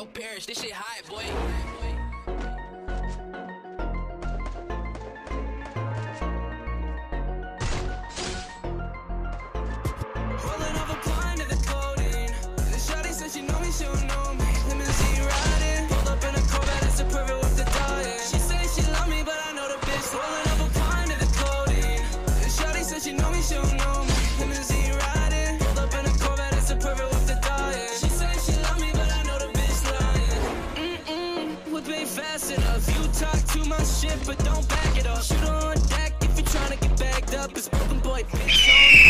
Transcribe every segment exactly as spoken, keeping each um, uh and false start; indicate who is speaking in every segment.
Speaker 1: perish. This shit high, boy.
Speaker 2: Rolling up a blind to the codeine. The shawty said she know me, she don't know me. Limousine riding, pulled up in a Corvette, it's a perfect with the dying. She say she love me, but I know the bitch. Rolling up a blind to the codeine. The shawty said she know me, she don't know me. Limousine riding, pulled up in a Corvette, it's a perfect with the dying. She say she love me, but I know the bitch lying. Mm-mm, whip ain't fast enough. You talk too much shit, but don't back it up. Shoot on deck if you're trying to get bagged up. It's broken boy, bitch,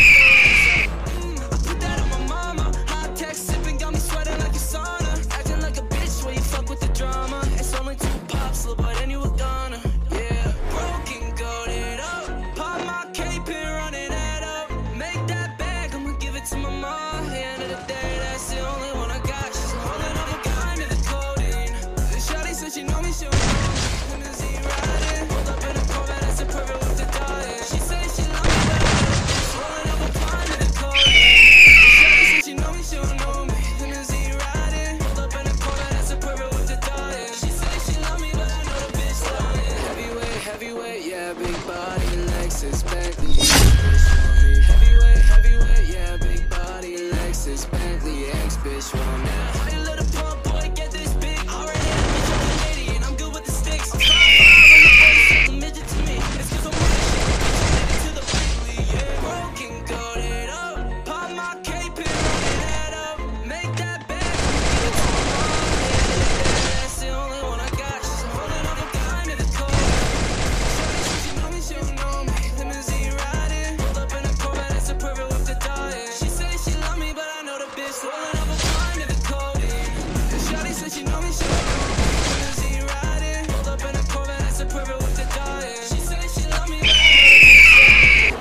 Speaker 2: on me. I put that on my mama. Hot tech sipping, got me sweating like a sauna. Acting like a bitch where you fuck with the drama. It's only two pops, little boy, then you were gonna. Yeah, broken, goated up. Pop my cape and run it head up. Make that bag, I'ma give it to my mom. At the end of the day, that's the only one I got. She's holding up a gun to the codeine. The shawty said she know me, she don't know me. Limousine riding, pulled up in a Corvette, that's a perfect with the dying. She say she love me, but I know the bitch. Rolling up a gun to the codeine. The shawty said she know me, she don't know me. Limousine riding, pulled up in a Corvette, that's a perfect with the dying. She say she love me, but I know the bitch lying. Heavyweight, heavyweight, yeah, big body, Lexus, Bentley, bitch want me. Heavyweight, heavyweight, yeah, big body, Lexus, Bentley, ex bitch want me. How you let a pump boy get this big? Already had a bitch on the lady, and I'm good with the sticks. I'm trying to ride when the boys say a midget to me. It's cause I'm running shit, to the Bentley, yeah. Broken, goated up. Pop my cape and run it head up. Make that bag, give it to my mom. That's the only one I got. She's holding up a gun to the cold. Shawty said she know me, she don't know me. Limousine riding, pulled up in a Corvette, that's a perfect with the dying. She say she love me, but I know the bitch. Rolling up a gun to the codeine. The shawty said she know me, she don't know me. Limousine riding, pulled up in a Corvette, that's a perfect with the dying. She say she love me, but I know the bitch.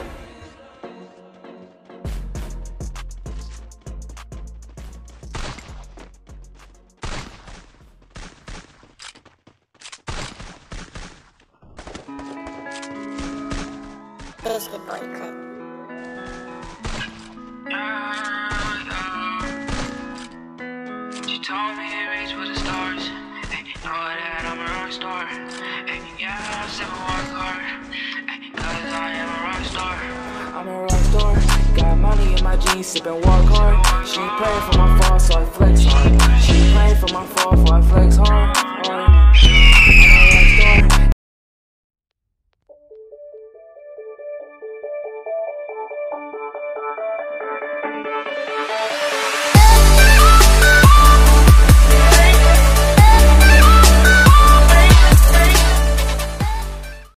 Speaker 3: Biscuit boy clip.
Speaker 4: She told me it reach for the stars. Ay, know that I'm a rock star. Ay, yeah, I'm sipping work hard. Ay, cause I am a rock star.
Speaker 2: I'm a rock star. Got money in my jeans, sippin' walk hard. She praying for my fall, so I flex hard. She praying for my fall, so I flex hard. hard.